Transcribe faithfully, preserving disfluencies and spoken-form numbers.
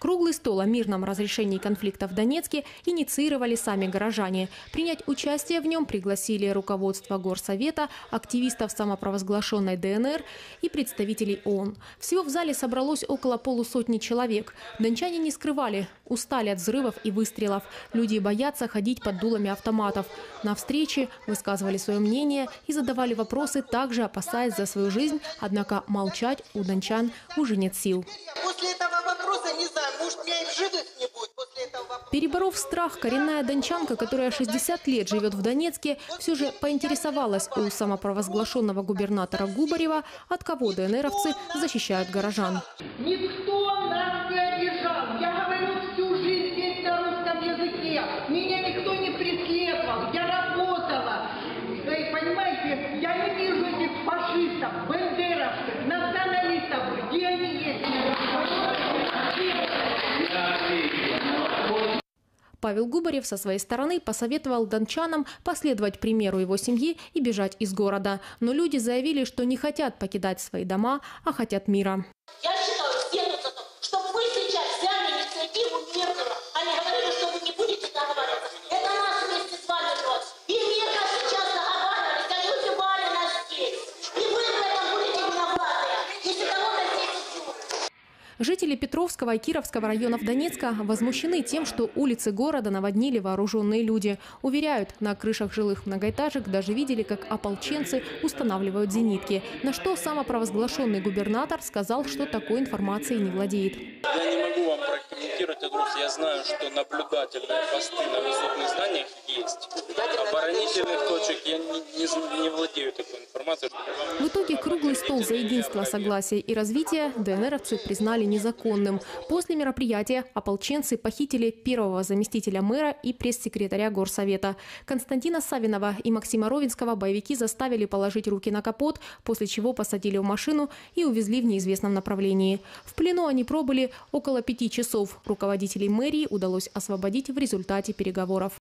Круглый стол о мирном разрешении конфликта в Донецке инициировали сами горожане. Принять участие в нем пригласили руководство Горсовета, активистов самопровозглашенной ДНР и представителей ООН. Всего в зале собралось около полусотни человек. Дончане не скрывали, устали от взрывов и выстрелов. Люди боятся ходить под дулами автоматов. На встрече высказывали свое мнение и задавали вопросы, также опасаясь за свою жизнь, однако молчать у дончан уже нет сил. После этого вопроса не знаю, может, меня и в живых не будет после этого вопроса. Переборов страх, коренная дончанка, которая шестьдесят лет живет в Донецке, все же поинтересовалась у самопровозглашенного губернатора Губарева, от кого ДНРовцы защищают горожан. Никто нас не обижал. Я говорю всю жизнь здесь на русском языке. Меня никто не преследовал. Я работала. Вы понимаете, я не вижу этих фашистов, бандеровцев, националистов. Где они есть? Павел Губарев со своей стороны посоветовал дончанам последовать примеру его семьи и бежать из города. Но люди заявили, что не хотят покидать свои дома, а хотят мира. Я считаю, следует за то, чтобы вы сейчас взяли инициативу мирного, а не говорили, что вы не будете договариваться. Это нас вместе с вами брось. И мирно сейчас договаривались, а люди бали нас здесь. И вы в этом будете виноваты, если кого-то здесь убьют. Жители Петровского и Кировского районов Донецка возмущены тем, что улицы города наводнили вооруженные люди. Уверяют, на крышах жилых многоэтажек даже видели, как ополченцы устанавливают зенитки. На что самопровозглашенный губернатор сказал, что такой информацией не владеет. Я не могу вам прокомментировать это. Я знаю, что наблюдательные посты на высотных зданиях есть. Оборонительных точек я не, не, не владею такой информацией. В итоге круглый стол за единство, согласие и развитие ДНРовцы признали незаконным. После мероприятия ополченцы похитили первого заместителя мэра и пресс-секретаря Горсовета. Константина Савинова и Максима Ровенского боевики заставили положить руки на капот, после чего посадили в машину и увезли в неизвестном направлении. В плену они пробыли около пяти часов. Руководителей мэрии удалось освободить в результате переговоров.